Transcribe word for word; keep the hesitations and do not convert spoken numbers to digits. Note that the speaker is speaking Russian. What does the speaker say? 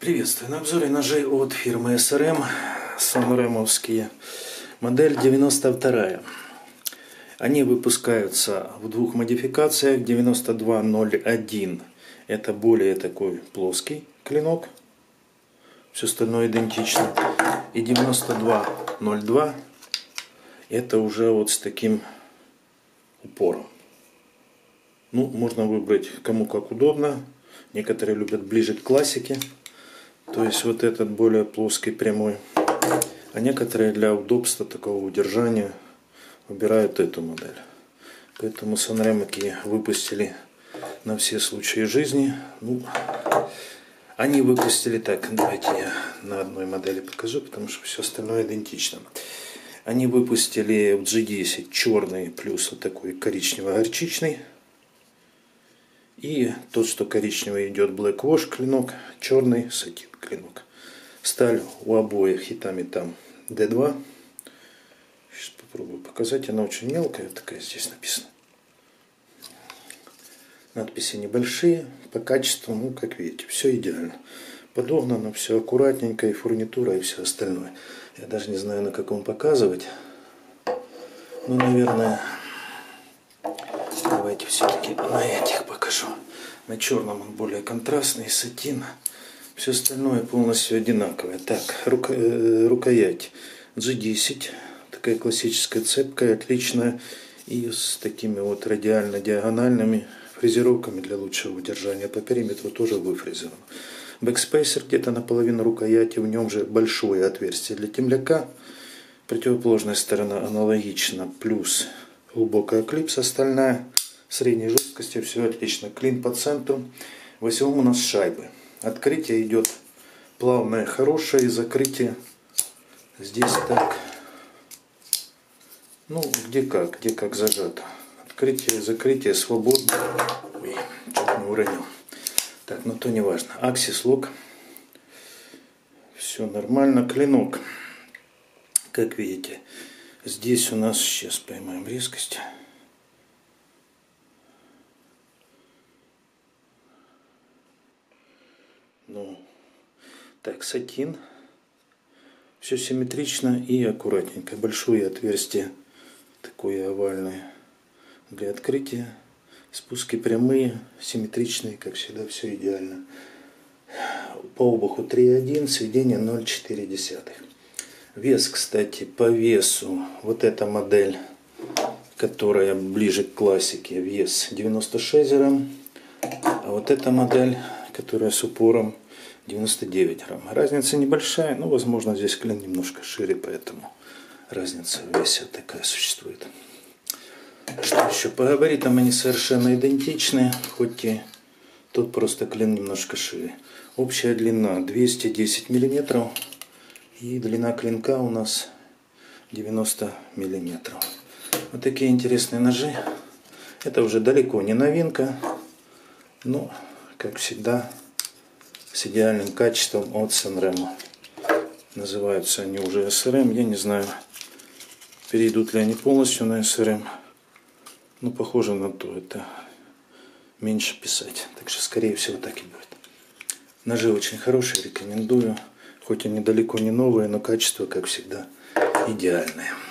Приветствую! На обзоре ножей от фирмы эс эр эм, санремовские, модель девяносто вторая. Они выпускаются в двух модификациях. девяносто два ноль один это более такой плоский клинок, все остальное идентично. И девяносто два ноль два это уже вот с таким упором. Ну, можно выбрать кому как удобно. Некоторые любят ближе к классике. То есть вот этот более плоский, прямой. А некоторые для удобства такого удержания выбирают эту модель. Поэтому санремовские выпустили на все случаи жизни. Ну, они выпустили так. Давайте я на одной модели покажу, потому что все остальное идентично. Они выпустили в джи десять черный плюс вот такой коричнево-горчичный. И тот, что коричневый, идет Black Wash клинок, черный сатин клинок. Сталь у обоих хитами там дэ два. Сейчас попробую показать. Она очень мелкая, такая здесь написано. Надписи небольшие. По качеству, ну, как видите, все идеально. Подогнано, все аккуратненько, и фурнитура, и все остальное. Я даже не знаю, на каком показывать. Ну, наверное... Давайте все-таки на этих покажу. На черном он более контрастный, сатин. Все остальное полностью одинаковое. Так, рука, э, рукоять джи десять. Такая классическая цепкая, отличная. И с такими вот радиально-диагональными фрезеровками для лучшего удержания. По периметру тоже выфрезерован. Бэкспейсер где-то наполовину рукояти. В нем же большое отверстие для темляка. Противоположная сторона аналогична. Плюс глубокая клипса стальная. Средней жесткости, все отлично. Клин по центру. В осевом у нас шайбы. Открытие идет плавное, хорошее. И закрытие здесь так. Ну, где как, где как зажато. Открытие, закрытие свободно. Ой, чуть не уронил. Так, но то не важно. Аксис лок. Все нормально. Клинок. Как видите, здесь у нас, сейчас поймаем резкость. Ну, так, сатин. Все симметрично и аккуратненько. Большое отверстие, такое овальное для открытия. Спуски прямые, симметричные, как всегда, все идеально. По обуху три один, сведение ноль целых четыре десятых. Вес, кстати, по весу, вот эта модель, которая ближе к классике, вес девяносто шесть грамм. А вот эта модель, которая с упором, девяносто девять грамм. Разница небольшая, но возможно здесь клин немножко шире, поэтому разница в весе такая существует. Что еще? По габаритам они совершенно идентичны, хоть и тут просто клин немножко шире. Общая длина двести десять миллиметров и длина клинка у нас девяносто миллиметров. Вот такие интересные ножи. Это уже далеко не новинка, но, как всегда, с идеальным качеством от Санремо. Называются они уже эс эр эм. Я не знаю, перейдут ли они полностью на эс эр эм. Но похоже на то. Это меньше писать. Так что, скорее всего, так и будет. Ножи очень хорошие, рекомендую. Хоть они далеко не новые, но качество, как всегда, идеальное.